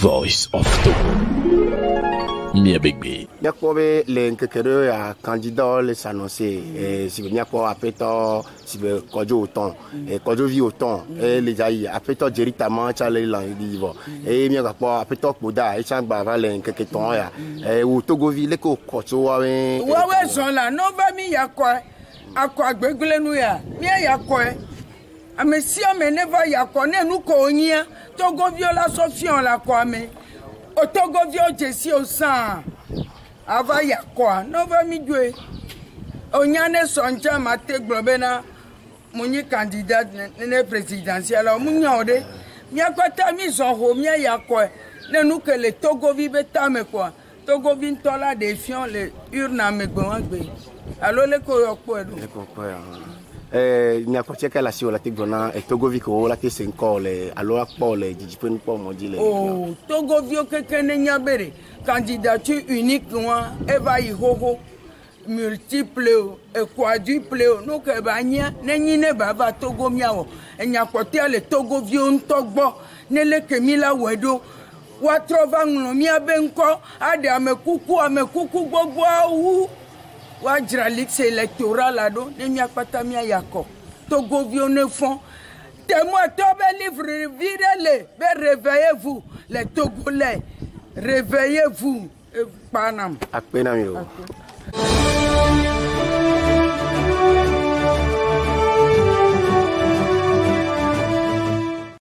Voice of Togo. Miabegbe. Yakobe le nkekere ya candidat le s'annoncer si bien quoi apeto si be kojo autant et kojo vi autant et les aïe apeto directement chale la divo et bien quoi apeto koda et changba va le nkeketon ya et ou Togo vi le ko kojo wa we son la no va mi yakwa akwa gbegle nu ya mi yakwa amesi amene va yakwa ne nu ko onyia Togo viola sofion la kwa me o Togo vio jesi o san ava yakwa no va mi dwe onyane sonja mate globena munyi candidat ne présidentiel o munya ode mi akwata mi zo ho mi yakwa ne nu ke le Togo vi beta me kwa Togo vi ntola défiant le urna me gbangbe allo le ko yokpo edu le ko ni akoche kala si ola tigbona e Togo vi ko la ke se nko le allo akpo le jijipeni po modi le oh Togo vi o keke ne nyabere candidature unique wa eva ihoho multiple et quadruple no ke ba nya ne nyine baba Togo miawo enyakote le Togo vi on togbo ne le kemila wedo wa trova nlo mi abenko ade amekuku gbogbo awu wa jralix électoral ado ne mi akpata mi ayako Togo vi on fond témoin tobe livre virez-le réveillez-vous les Togolais réveillez-vous panam akpenam yo